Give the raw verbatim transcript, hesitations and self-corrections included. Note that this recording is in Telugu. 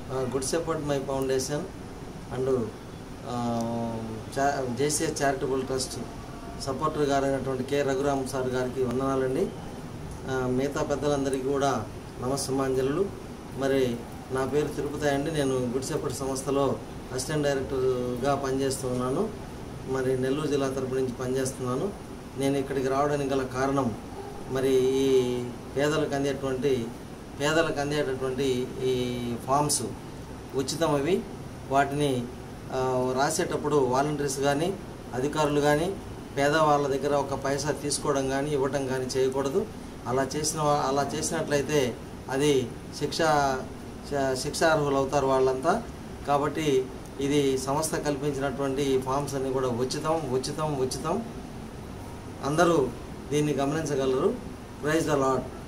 Good shepherd my foundation and JCS charitable trust supporter గారైనటువంటి కె రఘురామ్ సార్ గారికి వందనాలండి. మిగతా పెద్దలందరికీ కూడా నమస్సమాంజలు. మరి నా పేరు తిరుపతి అండి. నేను గుడ్ షెపర్డ్ సంస్థలో అసిస్టెంట్ డైరెక్టర్గా పనిచేస్తున్నాను. మరి నెల్లూరు జిల్లా తరపు నుంచి పనిచేస్తున్నాను. నేను ఇక్కడికి రావడానికి గల కారణం మరి ఈ పేదలకు అందేటువంటి పేదలకు అందేటటువంటి ఈ ఫామ్స్ ఉచితం. అవి వాటిని రాసేటప్పుడు వాలంటీర్స్ కానీ అధికారులు కానీ పేదవాళ్ళ దగ్గర ఒక పైసా తీసుకోవడం కానీ ఇవ్వటం కానీ చేయకూడదు. అలా చేసిన అలా చేసినట్లయితే అది శిక్ష శిక్షార్హులు అవుతారు వాళ్ళంతా. కాబట్టి ఇది సంస్థ కల్పించినటువంటి ఫామ్స్ అన్నీ కూడా ఉచితం ఉచితం ఉచితం అందరూ దీన్ని గమనించగలరు. Praise the lord.